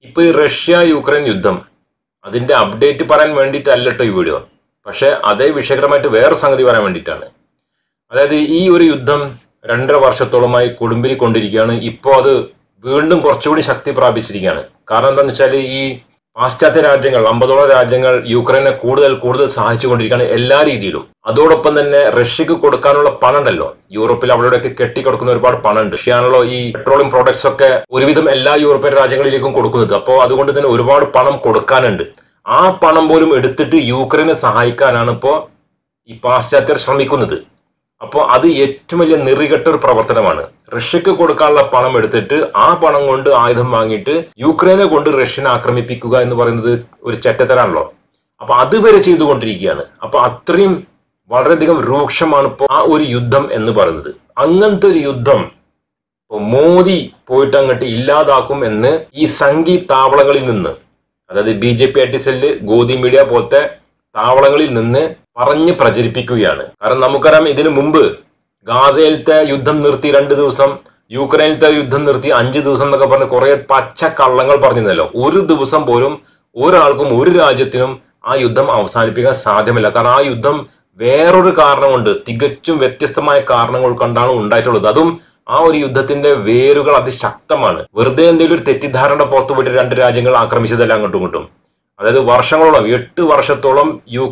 ഇപ്പൊ ഈ Russia Ukraine യുദ്ധം അതിന്റെ അപ്ഡേറ്റ് പറയാൻ വേണ്ടിയിട്ടല്ലോ ഈ വീഡിയോ. പക്ഷെ അതേ വിഷയകരമായിട്ട് വേറെ സംഗതി പറയാൻ വേണ്ടിയിട്ടാണ്. അതായത് ഈ ഒരു യുദ്ധം 2.5 വർഷത്തോളമായി കൊടുമ്പിരി കൊണ്ടിരിക്കുകയാണ്. ഇപ്പോൾ അത് വീണ്ടും കുറച്ചുകൂടി ശക്തി പ്രാപിച്ചിരിക്കുകയാണ്. കാരണം എന്താണെന്ന് വെച്ചാൽ ഈ പാശ്ചാത്യ രാജ്യങ്ങൾ 50ഓളം രാജ്യങ്ങൾ യുക്രൈനെ കൂടുതൽ സഹായിച്ചുകൊണ്ടിരിക്കുകയാണ് എല്ലാ രീതിയിലും. അതോടൊപ്പം തന്നെ റഷ്യക്ക് കൊടുക്കാനുള്ള പണം ഉണ്ടല്ലോ, യൂറോപ്പിൽ അവരുടെയൊക്കെ കെട്ടിക്കൊടുക്കുന്ന ഒരുപാട് പണമുണ്ട്. റഷ്യയാണല്ലോ ഈ പെട്രോളിയം പ്രോഡക്ട്സ് ഒക്കെ ഒരുവിധം എല്ലാ യൂറോപ്യൻ രാജ്യങ്ങളിലേക്കും കൊടുക്കുന്നത്. അപ്പോൾ അതുകൊണ്ട് തന്നെ ഒരുപാട് പണം കൊടുക്കാനുണ്ട്. ആ പണം പോലും എടുത്തിട്ട് യുക്രൈനെ സഹായിക്കാനാണ് ഇപ്പോൾ ഈ പാശ്ചാത്യർ ശ്രമിക്കുന്നത്. അപ്പോൾ അത് ഏറ്റവും വലിയ നെറികെട്ട ഒരു പ്രവർത്തനമാണ്. റഷ്യക്ക് കൊടുക്കാനുള്ള പണം എടുത്തിട്ട് ആ പണം കൊണ്ട് ആയുധം വാങ്ങിയിട്ട് യുക്രൈനെ കൊണ്ട് റഷ്യനെ ആക്രമിപ്പിക്കുക എന്ന് പറയുന്നത് ഒരു ചെറ്റത്തരാണല്ലോ. അപ്പൊ അതുവരെ ചെയ്തുകൊണ്ടിരിക്കുകയാണ്. അപ്പൊ അത്രയും വളരെയധികം രൂക്ഷമാണ് ഇപ്പോൾ ആ ഒരു യുദ്ധം എന്ന് പറയുന്നത്. അങ്ങനത്തെ ഒരു യുദ്ധം മോദി പോയിട്ട് അങ്ങോട്ട് ഇല്ലാതാക്കും എന്ന് ഈ സംഘി താവളങ്ങളിൽ നിന്ന്, അതായത് BJP I T cell, Godi media പോലത്തെ താവളങ്ങളിൽ നിന്ന് പറഞ്ഞ് പ്രചരിപ്പിക്കുകയാണ്. കാരണം നമുക്കറിയാം, ഇതിനു മുമ്പ് ഗാസയിലത്തെ യുദ്ധം നിർത്തി 2 ദിവസം, യുക്രൈനിലത്തെ യുദ്ധം നിർത്തി 5 ദിവസം എന്നൊക്കെ പറഞ്ഞ് കുറെ പച്ച കള്ളങ്ങൾ പറഞ്ഞിരുന്നല്ലോ. ഒരു ദിവസം പോലും ഒരാൾക്കും ഒരു രാജ്യത്തിനും ആ യുദ്ധം അവസാനിപ്പിക്കാൻ സാധ്യമല്ല. കാരണം ആ യുദ്ധം വേറൊരു കാരണം കൊണ്ട്, തികച്ചും വ്യത്യസ്തമായ കാരണങ്ങൾ കൊണ്ടാണ് ഉണ്ടായിട്ടുള്ളത്. അതും ആ ഒരു യുദ്ധത്തിന്റെ വേരുകൾ അതിശക്തമാണ്. വെറുതെ എന്തെങ്കിലും ഒരു തെറ്റിദ്ധാരണ പുറത്തു പോയിട്ട് 2 രാജ്യങ്ങൾ ആക്രമിച്ചതല്ല അങ്ങോട്ടും ഇങ്ങോട്ടും. അതായത് വർഷങ്ങളോളം, 8 വർഷത്തോളം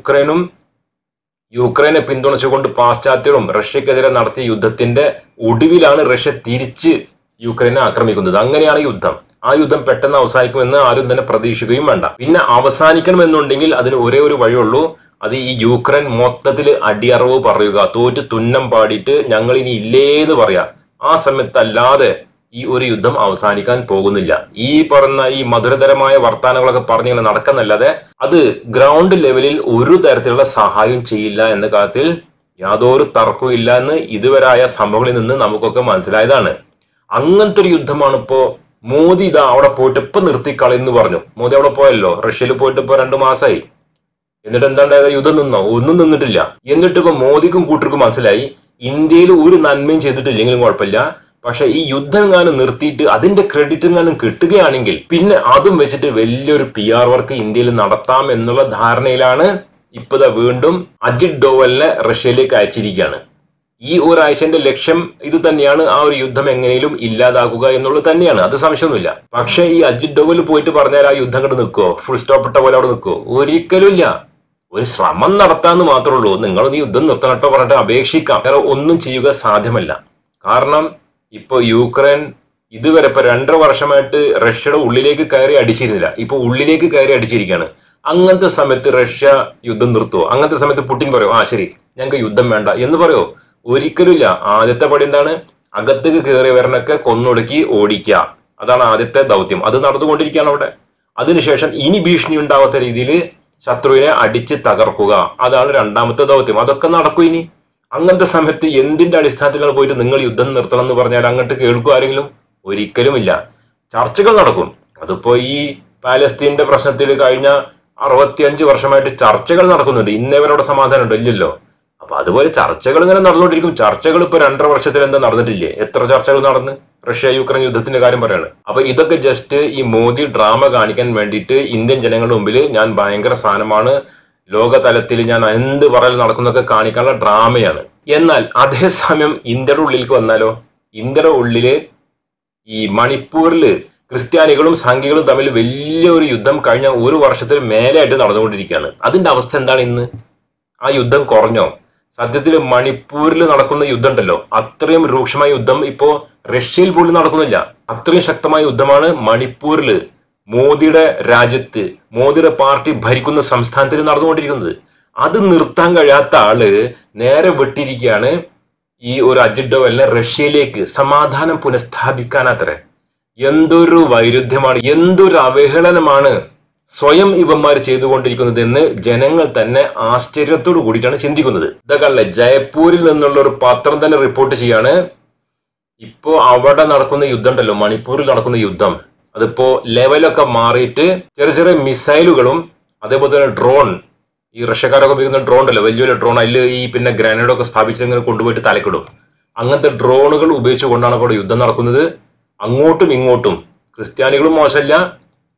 യുക്രൈനെ പിന്തുണച്ചുകൊണ്ട് പാശ്ചാത്യരും റഷ്യക്കെതിരെ നടത്തിയ യുദ്ധത്തിന്റെ ഒടുവിലാണ് റഷ്യ തിരിച്ച് യുക്രൈനെ ആക്രമിക്കുന്നത്. അങ്ങനെയാണ് യുദ്ധം. ആ യുദ്ധം പെട്ടെന്ന് അവസാനിക്കുമെന്ന് ആരും തന്നെ പ്രതീക്ഷിക്കുകയും വേണ്ട. പിന്നെ അവസാനിക്കണമെന്നുണ്ടെങ്കിൽ അതിന് ഒരേ ഒരു വഴിയുള്ളൂ. അത് ഈ യുക്രൈൻ മൊത്തത്തിൽ അടിയറവ് പറയുക, തോറ്റ് തുന്നം പാടിയിട്ട് ഞങ്ങൾ ഇനി ഇല്ലേന്ന് പറയാ. ആ സമയത്തല്ലാതെ ഈ ഒരു യുദ്ധം അവസാനിക്കാൻ പോകുന്നില്ല. ഈ പറഞ്ഞ ഈ മധുരതരമായ വർത്താനങ്ങളൊക്കെ പറഞ്ഞിങ്ങനെ നടക്കുന്നല്ലാതെ അത് ഗ്രൗണ്ട് ലെവലിൽ ഒരു തരത്തിലുള്ള സഹായം ചെയ്യില്ല എന്ന കാര്യത്തിൽ യാതൊരു തർക്കവും ഇല്ല എന്ന് ഇതുവരായ സംഭവങ്ങളിൽ നിന്ന് നമുക്കൊക്കെ മനസ്സിലായതാണ്. അങ്ങനത്തെ ഒരു യുദ്ധമാണ് ഇപ്പോ മോദി ഇതാ അവിടെ പോയിട്ട് ഇപ്പൊ നിർത്തിക്കളയെന്ന് പറഞ്ഞു. മോദി അവിടെ പോയല്ലോ, റഷ്യയിൽ പോയിട്ട് ഇപ്പൊ 2 മാസമായി. എന്നിട്ട് എന്താണ്ടായത്? യുദ്ധം നിന്നോ? ഒന്നും നിന്നിട്ടില്ല. എന്നിട്ട് ഇപ്പൊ മോദിക്കും കൂട്ടർക്കും മനസ്സിലായി ഇന്ത്യയിൽ ഒരു നന്മയും ചെയ്തിട്ടില്ലെങ്കിലും കുഴപ്പമില്ല, പക്ഷെ ഈ യുദ്ധം എങ്ങാനും നിർത്തിയിട്ട് അതിന്റെ ക്രെഡിറ്റ് എങ്ങാനും കിട്ടുകയാണെങ്കിൽ പിന്നെ അതും വെച്ചിട്ട് വലിയൊരു PR വർക്ക് ഇന്ത്യയിൽ നടത്താം എന്നുള്ള ധാരണയിലാണ് ഇപ്പതാ വീണ്ടും അജിത് ഡോവലിനെ റഷ്യയിലേക്ക് അയച്ചിരിക്കുകയാണ്. ഈ ഒരാഴ്ചന്റെ ലക്ഷ്യം ഇത് തന്നെയാണ്, ആ ഒരു യുദ്ധം എങ്ങനെയും ഇല്ലാതാക്കുക എന്നുള്ളത് തന്നെയാണ്. അത് സംശയമൊന്നുമില്ല. പക്ഷെ ഈ അജിത് ഡോവൽ പോയിട്ട് പറഞ്ഞാൽ ആ യുദ്ധം കണ്ട് നിൽക്കുവോ? ഫുൾ സ്റ്റോപ്പ് ഇട്ട പോലെ അവിടെ നിൽക്കുവോ? ഒരിക്കലും ഇല്ല. ഒരു ശ്രമം നടത്താന്ന് മാത്രമേ ഉള്ളൂ. നിങ്ങളൊന്ന് യുദ്ധം നിർത്തണട്ടോ പറഞ്ഞിട്ട് അപേക്ഷിക്കാം, വേറെ ഒന്നും ചെയ്യുക സാധ്യമല്ല. കാരണം ഇപ്പൊ യുക്രൈൻ ഇതുവരെ ഇപ്പൊ 2.5 വർഷമായിട്ട് റഷ്യയുടെ ഉള്ളിലേക്ക് കയറി അടിച്ചിരുന്നില്ല. ഇപ്പൊ ഉള്ളിലേക്ക് കയറി അടിച്ചിരിക്കുകയാണ്. അങ്ങനത്തെ സമയത്ത് റഷ്യ യുദ്ധം നിർത്തുവോ? അങ്ങനത്തെ സമയത്ത് പുടിൻ പറയോ ആ ശരി ഞങ്ങൾക്ക് യുദ്ധം വേണ്ട എന്ന് പറയോ? ഒരിക്കലും ഇല്ല. ആദ്യത്തെ പടി എന്താണ്? അകത്തേക്ക് കയറിയവരനൊക്കെ കൊന്നൊടുക്കി ഓടിക്കുക. അതാണ് ആദ്യത്തെ ദൗത്യം. അത് നടന്നുകൊണ്ടിരിക്കുകയാണ് അവിടെ. അതിനുശേഷം ഇനി ഭീഷണി ഉണ്ടാവാത്ത രീതിയിൽ ശത്രുവിനെ അടിച്ച് തകർക്കുക. അതാണ് 2ാമത്തെ ദൗത്യം. അതൊക്കെ നടക്കും ഇനി. അങ്ങനത്തെ സമയത്ത് എന്തിന്റെ അടിസ്ഥാനത്തിലാണ് പോയിട്ട് നിങ്ങൾ യുദ്ധം നിർത്തണം എന്ന് പറഞ്ഞാൽ അങ്ങോട്ട് കേൾക്കും ആരെങ്കിലും? ഒരിക്കലും ഇല്ല. ചർച്ചകൾ നടക്കും. അതിപ്പോ ഈ പാലസ്തീന്റെ പ്രശ്നത്തിൽ കഴിഞ്ഞ 65 വർഷമായിട്ട് ചർച്ചകൾ നടക്കുന്നുണ്ട്. ഇന്നേവരോടെ സമാധാനം ഉണ്ടോ? ഇല്ലല്ലോ. അപ്പൊ അതുപോലെ ചർച്ചകൾ ഇങ്ങനെ നടന്നുകൊണ്ടിരിക്കും. ചർച്ചകൾ ഇപ്പൊ 2.5 വർഷത്തിൽ എന്താ നടന്നിട്ടില്ലേ? എത്ര ചർച്ചകൾ നടന്ന്? റഷ്യ യുക്രൈൻ യുദ്ധത്തിന്റെ കാര്യം പറയാണ്. അപ്പൊ ഇതൊക്കെ ജസ്റ്റ് ഈ മോദി ഡ്രാമ കാണിക്കാൻ വേണ്ടിയിട്ട് ഇന്ത്യൻ ജനങ്ങളുടെ മുമ്പിൽ ഞാൻ ഭയങ്കര സാധനമാണ്, ലോകതലത്തിൽ ഞാൻ എന്ത് പറയൽ നടക്കുന്നൊക്കെ കാണിക്കാനുള്ള ഡ്രാമയാണ്. എന്നാൽ അതേസമയം ഇന്ത്യയുടെ ഉള്ളിലേക്ക് വന്നാലോ? ഇന്ത്യയുടെ ഉള്ളില് ഈ മണിപ്പൂരില് ക്രിസ്ത്യാനികളും സംഘികളും തമ്മിൽ വലിയൊരു യുദ്ധം കഴിഞ്ഞ 1 വർഷത്തിൽ മേലെയായിട്ട് നടന്നുകൊണ്ടിരിക്കുകയാണ്. അതിന്റെ അവസ്ഥ എന്താണ് ഇന്ന്? ആ യുദ്ധം കുറഞ്ഞോ? സത്യത്തിൽ മണിപ്പൂരിൽ നടക്കുന്ന യുദ്ധം ഉണ്ടല്ലോ, അത്രയും രൂക്ഷമായ യുദ്ധം ഇപ്പോ റഷ്യയിൽ പോലും നടക്കുന്നില്ല. അത്രയും ശക്തമായ യുദ്ധമാണ് മണിപ്പൂരിൽ, മോദിയുടെ രാജ്യത്ത്, മോദിയുടെ പാർട്ടി ഭരിക്കുന്ന സംസ്ഥാനത്തിൽ നടന്നുകൊണ്ടിരിക്കുന്നത്. അത് നിർത്താൻ കഴിയാത്ത ആള് നേരെ വിട്ടിരിക്കുകയാണ് ഈ ഒരു അജിത് ഡോവലിനെ റഷ്യയിലേക്ക് സമാധാനം പുനഃസ്ഥാപിക്കാനത്രേ. എന്തൊരു വൈരുദ്ധ്യമാണ്, എന്തൊരു അവഹേളനമാണ് സ്വയം ഇവന്മാർ ചെയ്തുകൊണ്ടിരിക്കുന്നത് എന്ന് ജനങ്ങൾ തന്നെ ആശ്ചര്യത്തോടു കൂടിയിട്ടാണ് ചിന്തിക്കുന്നത്. ഇതൊക്കെ ജയ്പൂരിൽ നിന്നുള്ള ഒരു പത്രം തന്നെ റിപ്പോർട്ട് ചെയ്യാണ്. ഇപ്പോ അവിടെ നടക്കുന്ന യുദ്ധം ഉണ്ടല്ലോ, മണിപ്പൂരിൽ നടക്കുന്ന യുദ്ധം, അതിപ്പോ ലെവലൊക്കെ മാറിയിട്ട് ചെറിയ മിസൈലുകളും അതേപോലെ തന്നെ ഡ്രോൺ, ഈ റഷ്യക്കാരൊക്കെ ഉപയോഗിക്കുന്ന ഡ്രോൺ ഉണ്ടല്ലോ, വലിയ ഡ്രോൺ, അതിൽ ഈ പിന്നെ ഗ്രാനേഡൊക്കെ സ്ഥാപിച്ച് ഇങ്ങനെ കൊണ്ടുപോയിട്ട് തലക്കിടും. അങ്ങനത്തെ ഡ്രോണുകൾ ഉപയോഗിച്ചുകൊണ്ടാണ് അവിടെ യുദ്ധം നടക്കുന്നത്. അങ്ങോട്ടും ഇങ്ങോട്ടും ക്രിസ്ത്യാനികളും മോശമില്ല,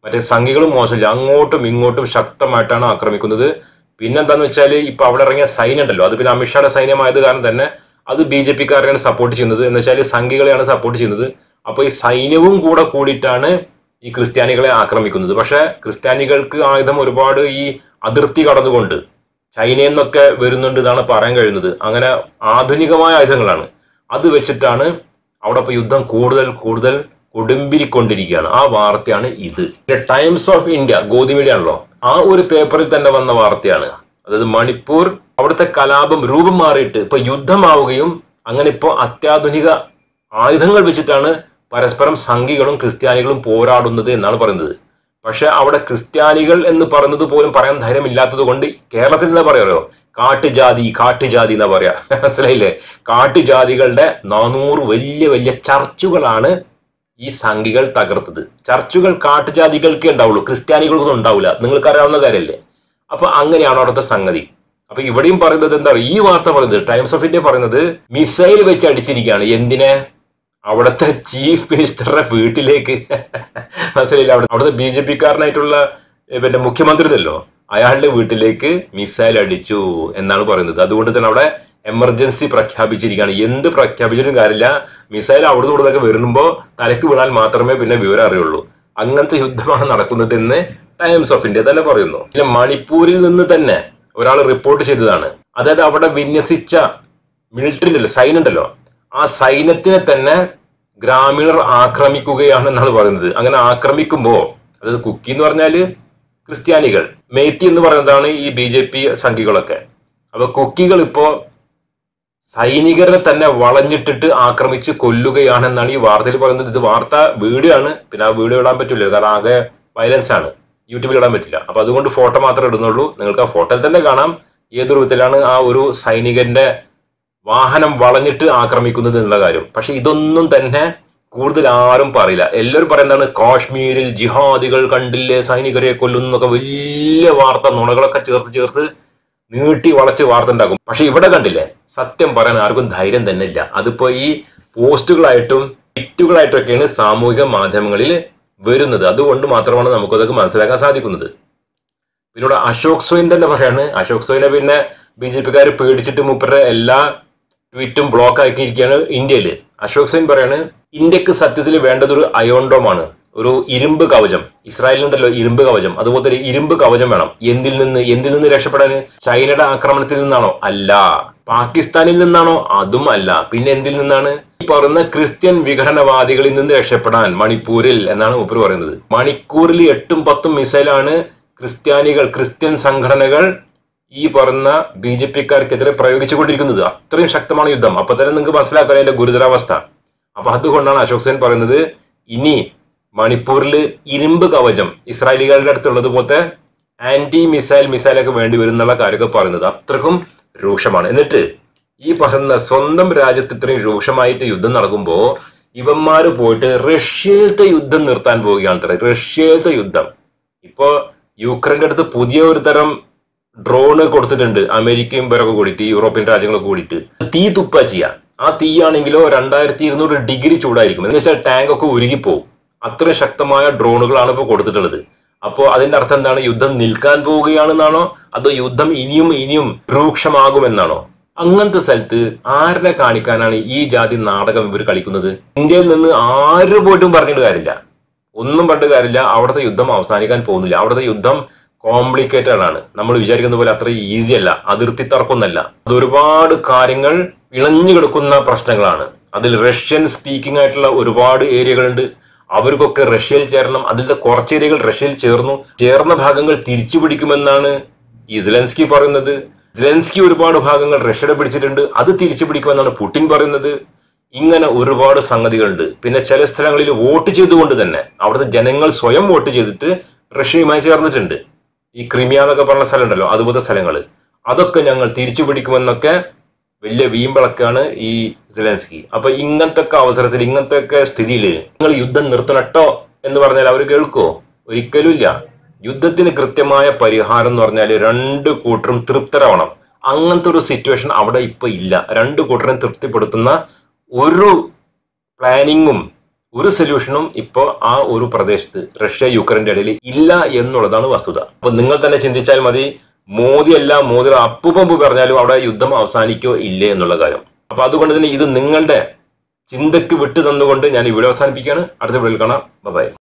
മറ്റേ സംഘികളും മോശമില്ല, അങ്ങോട്ടും ഇങ്ങോട്ടും ശക്തമായിട്ടാണ് ആക്രമിക്കുന്നത്. പിന്നെന്താന്ന് വെച്ചാൽ ഇപ്പൊ അവിടെ ഇറങ്ങിയ സൈന്യം ഉണ്ടല്ലോ, അത് പിന്നെ അമിത്ഷായുടെ സൈന്യമായത് കാരണം തന്നെ അത് BJP-കാരെയാണ് സപ്പോർട്ട് ചെയ്യുന്നത്, എന്ന് വെച്ചാൽ സംഘികളെയാണ് സപ്പോർട്ട് ചെയ്യുന്നത്. അപ്പൊ ഈ സൈന്യവും കൂടെ കൂടിയിട്ടാണ് ഈ ക്രിസ്ത്യാനികളെ ആക്രമിക്കുന്നത്. പക്ഷെ ക്രിസ്ത്യാനികൾക്ക് ആയുധം ഒരുപാട് ഈ അതിർത്തി കടന്നുകൊണ്ട് ചൈനയിൽ നിന്നൊക്കെ വരുന്നുണ്ട് എന്നാണ് പറയാൻ കഴിയുന്നത്. അങ്ങനെ ആധുനികമായ ആയുധങ്ങളാണ്, അത് വെച്ചിട്ടാണ് അവിടെ ഇപ്പൊ യുദ്ധം കൂടുതൽ കൂടുതൽ കൊടുമ്പിരിക്കൊണ്ടിരിക്കുകയാണ്. ആ വാർത്തയാണ് ഇത്. Times of India, Godhi media ആണല്ലോ, ആ ഒരു പേപ്പറിൽ തന്നെ വന്ന വാർത്തയാണ്. അതായത് മണിപ്പൂർ അവിടുത്തെ കലാപം രൂപം മാറിയിട്ട് ഇപ്പൊ യുദ്ധമാവുകയും അങ്ങനെ ഇപ്പോ അത്യാധുനിക ആയുധങ്ങൾ വെച്ചിട്ടാണ് പരസ്പരം സംഘികളും ക്രിസ്ത്യാനികളും പോരാടുന്നത് എന്നാണ് പറയുന്നത്. പക്ഷെ അവിടെ ക്രിസ്ത്യാനികൾ എന്ന് പറയുന്നത് പോലും പറയാൻ ധൈര്യമില്ലാത്തത് കൊണ്ട് കേരളത്തിൽ എന്താ പറയാറോ, കാട്ടുജാതി കാട്ടുജാതി എന്നാ പറയാ. മനസ്സിലായില്ലേ? കാട്ടുജാതികളുടെ 400 വലിയ വലിയ ചർച്ചുകളാണ് ഈ സംഘികൾ തകർത്തത്. ചർച്ചുകൾ കാട്ടുജാതികൾക്കേ ഉണ്ടാവുള്ളൂ, ക്രിസ്ത്യാനികൾക്കൊന്നും ഉണ്ടാവില്ല. നിങ്ങൾക്ക് അറിയാവുന്ന കാര്യമല്ലേ? അപ്പൊ അങ്ങനെയാണ് അവിടുത്തെ സംഗതി. അപ്പൊ ഇവിടെയും പറയുന്നത് എന്താ, ഈ വാർത്ത പറയുന്നത് ടൈംസ് ഓഫ് ഇന്ത്യ പറയുന്നത് മിസൈൽ വെച്ച് അടിച്ചിരിക്കുകയാണ്. എന്തിനെ? അവിടുത്തെ ചീഫ് മിനിസ്റ്ററുടെ വീട്ടിലേക്ക്. മനസ്സിലായില്ല? അവിടുത്തെ BJP-കാരനായിട്ടുള്ള പിന്നെ മുഖ്യമന്ത്രി ഉണ്ടല്ലോ, അയാളുടെ വീട്ടിലേക്ക് മിസൈൽ അടിച്ചു എന്നാണ് പറയുന്നത്. അതുകൊണ്ട് തന്നെ അവിടെ എമർജൻസി പ്രഖ്യാപിച്ചിരിക്കുകയാണ്. എന്ത് പ്രഖ്യാപിച്ചിട്ടും കാര്യമില്ല, മിസൈൽ അവിടുന്ന് ഇവിടുന്നൊക്കെ വരുമ്പോ തലക്ക് വീണാൽ മാത്രമേ പിന്നെ വിവരം അറിയുള്ളൂ. അങ്ങനത്തെ യുദ്ധമാണ് നടക്കുന്നത് എന്ന് ടൈംസ് ഓഫ് ഇന്ത്യ തന്നെ പറയുന്നു. പിന്നെ മണിപ്പൂരിൽ നിന്ന് തന്നെ ഒരാൾ റിപ്പോർട്ട് ചെയ്തതാണ്. അതായത് അവിടെ വിന്യസിച്ച മിലിറ്ററി ഉണ്ടല്ലോ, സൈന്യം ഉണ്ടല്ലോ, ആ സൈന്യത്തിനെ തന്നെ ഗ്രാമീണർ ആക്രമിക്കുകയാണെന്നാണ് പറയുന്നത്. അങ്ങനെ ആക്രമിക്കുമ്പോ, അതായത് കുക്കി എന്ന് പറഞ്ഞാല് ക്രിസ്ത്യാനികൾ, മേത്തി എന്ന് പറയുന്നതാണ് ഈ BJP സംഘികളൊക്കെ. അപ്പൊ കുക്കികൾ ഇപ്പോ സൈനികരെ തന്നെ വളഞ്ഞിട്ടിട്ട് ആക്രമിച്ച് കൊല്ലുകയാണെന്നാണ് ഈ വാർത്തയിൽ പറയുന്നത്. ഇത് വാർത്ത വീഡിയോ ആണ്, പിന്നെ ആ വീഡിയോ ഇടാൻ പറ്റില്ല, കാരണം ആകെ വയലൻസ് ആണ്, യൂട്യൂബിൽ ഇടാൻ പറ്റില്ല. അപ്പൊ അതുകൊണ്ട് ഫോട്ടോ മാത്രമേ ഇടുന്നുള്ളൂ. നിങ്ങൾക്ക് ആ ഫോട്ടോയിൽ തന്നെ കാണാം ഏത് രൂപത്തിലാണ് ആ ഒരു സൈനികന്റെ വാഹനം വളഞ്ഞിട്ട് ആക്രമിക്കുന്നത് എന്നുള്ള കാര്യം. പക്ഷെ ഇതൊന്നും തന്നെ കൂടുതൽ ആരും പറയില്ല. എല്ലാവരും പറയുന്നതാണ് കാശ്മീരിൽ ജിഹാദികൾ കണ്ടില്ലേ സൈനികരെ കൊല്ലുന്നൊക്കെ, വലിയ വാർത്ത, നുണകളൊക്കെ ചേർത്ത് നീട്ടി വളച്ച് വാർത്ത ഉണ്ടാക്കും. പക്ഷെ ഇവിടെ കണ്ടില്ലേ, സത്യം പറയാൻ ആർക്കും ധൈര്യം തന്നെ ഇല്ല. അതിപ്പോ ഈ പോസ്റ്റുകളായിട്ടും ട്വീറ്റുകളായിട്ടൊക്കെയാണ് സാമൂഹിക മാധ്യമങ്ങളിൽ വരുന്നത്. അതുകൊണ്ട് മാത്രമാണ് നമുക്കതൊക്കെ മനസ്സിലാക്കാൻ സാധിക്കുന്നത്. പിന്നീട് അശോക് സ്വൈൻ തന്നെ പറയാണ്, അശോക് സ്വൈനെ പിന്നെ BJP-കാർ പേടിച്ചിട്ട് മൂപ്പരുടെ എല്ലാ ട്വീറ്റും ബ്ലോക്ക് ആക്കിയിരിക്കുകയാണ് ഇന്ത്യയിൽ. അശോക് സ്വൈൻ പറയാണ്, ഇന്ത്യക്ക് സത്യത്തിൽ വേണ്ടതൊരു അയോൺഡോമാണ്, ഒരു ഇരുമ്പ് കവചം. ഇസ്രായേലിനുണ്ടല്ലോ ഇരുമ്പ് കവചം, അതുപോലെ തന്നെ ഇരുമ്പ് കവചം വേണം. എന്തിൽ നിന്ന് രക്ഷപ്പെടാൻ? ചൈനയുടെ ആക്രമണത്തിൽ നിന്നാണോ? അല്ല. പാകിസ്ഥാനിൽ നിന്നാണോ? അതും അല്ല. പിന്നെ എന്തിൽ നിന്നാണ്? ഈ പറയുന്ന ക്രിസ്ത്യൻ വിഘടനവാദികളിൽ നിന്ന് രക്ഷപ്പെടാൻ മണിപ്പൂരിൽ എന്നാണ് മൂപ്പർ പറയുന്നത്. മണിക്കൂറിൽ 8-10 മിസൈലാണ് ക്രിസ്ത്യൻ സംഘടനകൾ ഈ പറഞ്ഞ BJP-കാർക്കെതിരെ പ്രയോഗിച്ചുകൊണ്ടിരിക്കുന്നത്. അത്രയും ശക്തമാണ് യുദ്ധം. അപ്പൊ തന്നെ നിങ്ങൾക്ക് മനസ്സിലാക്കാൻ അതിന്റെ ഗുരുതരാവസ്ഥ. അപ്പൊ അതുകൊണ്ടാണ് അശോക് സെൻ പറയുന്നത്, ഇനി മണിപ്പൂരിൽ ഇരുമ്പ് കവചം ഇസ്രായേലികളുടെ അടുത്തുള്ളത് പോലത്തെ ആന്റി മിസൈലൊക്കെ വേണ്ടി വരും എന്നുള്ള കാര്യമൊക്കെ പറയുന്നത്. അത്രക്കും രൂക്ഷമാണ്. എന്നിട്ട് ഈ പറയുന്ന സ്വന്തം രാജ്യത്ത് ഇത്രയും രൂക്ഷമായിട്ട് യുദ്ധം നടക്കുമ്പോ ഇവന്മാര് പോയിട്ട് റഷ്യയിലത്തെ യുദ്ധം നിർത്താൻ പോവുകയാണ്. റഷ്യയിലത്തെ യുദ്ധം ഇപ്പോ യുക്രൈന്റെ അടുത്ത് പുതിയ ഒരു തരം ഡ്രോണ് കൊടുത്തിട്ടുണ്ട്. അമേരിക്കയും ഇവരൊക്കെ കൂടിയിട്ട്, യൂറോപ്യൻ രാജ്യങ്ങളൊക്കെ കൂടിയിട്ട് തീ തുപ്പ ചെയ്യാം. ആ തീയാണെങ്കിലോ 2200 ഡിഗ്രി ചൂടായിരിക്കും. എന്ന് വെച്ചാൽ ടാങ്ക് ഒക്കെ ഉരുകിപ്പോവും. അത്രയും ശക്തമായ ഡ്രോണുകളാണ് ഇപ്പോൾ കൊടുത്തിട്ടുള്ളത്. അപ്പോൾ അതിന്റെ അർത്ഥം എന്താണ്? യുദ്ധം നിൽക്കാൻ പോവുകയാണെന്നാണോ, അതോ യുദ്ധം ഇനിയും രൂക്ഷമാകുമെന്നാണോ? അങ്ങനത്തെ സ്ഥലത്ത് ആരെ കാണിക്കാനാണ് ഈ ജാതി നാടകം ഇവർ കളിക്കുന്നത്? ഇന്ത്യയിൽ നിന്ന് ആര് പോയിട്ടും പറഞ്ഞിട്ട് കാര്യമില്ല, ഒന്നും പറഞ്ഞിട്ട് കാര്യമില്ല. അവിടുത്തെ യുദ്ധം അവസാനിക്കാൻ പോകുന്നില്ല. അവിടുത്തെ യുദ്ധം കോംപ്ലിക്കേറ്റഡ് ആണ്. നമ്മൾ വിചാരിക്കുന്ന പോലെ അത്ര ഈസി അല്ല, അതിർത്തി തർക്കമൊന്നല്ല. അത് ഒരുപാട് കാര്യങ്ങൾ ഇളഞ്ഞു കിടക്കുന്ന പ്രശ്നങ്ങളാണ്. അതിൽ റഷ്യൻ സ്പീക്കിംഗ് ആയിട്ടുള്ള ഒരുപാട് ഏരിയകളുണ്ട്. അവർക്കൊക്കെ റഷ്യയിൽ ചേരണം. അതിലത്തെ കുറച്ച് ഏരിയകൾ റഷ്യയിൽ ചേർന്ന ഭാഗങ്ങൾ തിരിച്ചു പിടിക്കുമെന്നാണ് ഈ സെലൻസ്കി പറയുന്നത്. സെലൻസ്കി ഒരുപാട് ഭാഗങ്ങൾ റഷ്യയുടെ പിടിച്ചിട്ടുണ്ട്, അത് തിരിച്ചു പിടിക്കുമെന്നാണ് പുടിൻ പറയുന്നത്. ഇങ്ങനെ ഒരുപാട് സംഗതികളുണ്ട്. പിന്നെ ചില സ്ഥലങ്ങളിൽ വോട്ട് ചെയ്തുകൊണ്ട് തന്നെ അവിടുത്തെ ജനങ്ങൾ സ്വയം വോട്ട് ചെയ്തിട്ട് റഷ്യയുമായി ചേർന്നിട്ടുണ്ട്. ഈ ക്രിമിയ എന്നൊക്കെ പറഞ്ഞ സ്ഥലം ഉണ്ടല്ലോ, അതുപോലത്തെ സ്ഥലങ്ങൾ, അതൊക്കെ ഞങ്ങൾ തിരിച്ചു പിടിക്കുമെന്നൊക്കെ വലിയ വീമ്പിളക്കാണ് ഈ സെലൻസ്കി. അപ്പൊ ഇങ്ങനത്തെ അവസരത്തിൽ, ഇങ്ങനത്തെ സ്ഥിതിയിൽ നിങ്ങൾ യുദ്ധം നിർത്തണട്ടോ എന്ന് പറഞ്ഞാൽ അവർ കേൾക്കുമോ? ഒരിക്കലും ഇല്ല. യുദ്ധത്തിന് കൃത്യമായ പരിഹാരം എന്ന് പറഞ്ഞാൽ രണ്ട് കൂട്ടരും തൃപ്തരാവണം. അങ്ങനത്തെ ഒരു സിറ്റുവേഷൻ അവിടെ ഇപ്പൊ ഇല്ല. രണ്ട് കൂട്ടരും തൃപ്തിപ്പെടുത്തുന്ന ഒരു പ്ലാനിങ്ങും ഒരു സൊല്യൂഷനും ഇപ്പോൾ ആ ഒരു പ്രദേശത്ത് റഷ്യ യുക്രൈന്റെ ഇടയിൽ ഇല്ല എന്നുള്ളതാണ് വസ്തുത. അപ്പൊ നിങ്ങൾ തന്നെ ചിന്തിച്ചാൽ മതി, മോദിയുടെ അപ്പുപമ്പ് പറഞ്ഞാലും അവിടെ യുദ്ധം അവസാനിക്കോ ഇല്ലേ എന്നുള്ള കാര്യം. അപ്പൊ അതുകൊണ്ട് തന്നെ ഇത് നിങ്ങളുടെ ചിന്തക്ക് വിട്ടു തന്നുകൊണ്ട് ഞാൻ ഇവിടെ അവസാനിപ്പിക്കുകയാണ്. അടുത്ത വീഡിയോയിൽ കാണാം. ബൈ.